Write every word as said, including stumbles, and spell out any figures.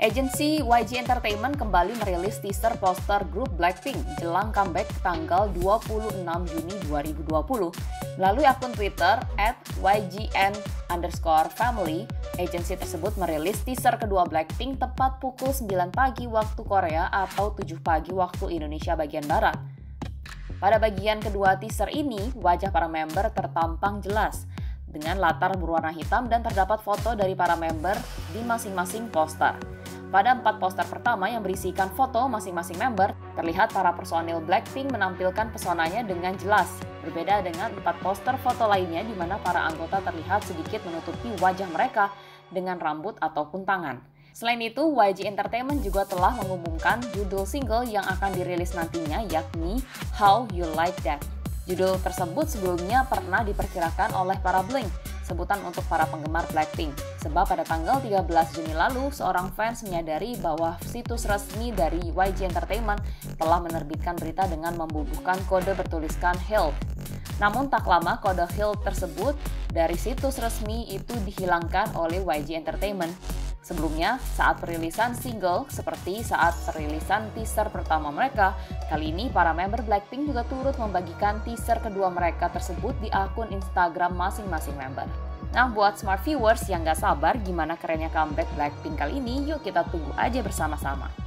Agensi Y G Entertainment kembali merilis teaser poster grup Blackpink jelang comeback tanggal dua puluh enam Juni dua ribu dua puluh. Melalui akun Twitter at Y G N underscore family, agensi tersebut merilis teaser kedua Blackpink tepat pukul sembilan pagi waktu Korea atau tujuh pagi waktu Indonesia bagian Barat. Pada bagian kedua teaser ini, wajah para member tertampang jelas dengan latar berwarna hitam dan terdapat foto dari para member di masing-masing poster. Pada empat poster pertama yang berisikan foto masing-masing member, terlihat para personil Blackpink menampilkan pesonanya dengan jelas. Berbeda dengan empat poster foto lainnya di mana para anggota terlihat sedikit menutupi wajah mereka dengan rambut ataupun tangan. Selain itu, Y G Entertainment juga telah mengumumkan judul single yang akan dirilis nantinya, yakni How You Like That. Judul tersebut sebelumnya pernah diperkirakan oleh para Blink, sebutan untuk para penggemar Blackpink. Sebab pada tanggal tiga belas Juni lalu, seorang fans menyadari bahwa situs resmi dari Y G Entertainment telah menerbitkan berita dengan membubuhkan kode bertuliskan H I L. Namun tak lama kode H I L tersebut dari situs resmi itu dihilangkan oleh Y G Entertainment. Sebelumnya, saat perilisan single, seperti saat perilisan teaser pertama mereka, kali ini para member Blackpink juga turut membagikan teaser kedua mereka tersebut di akun Instagram masing-masing member. Nah, buat smart viewers yang gak sabar gimana kerennya comeback Blackpink kali ini, yuk kita tunggu aja bersama-sama.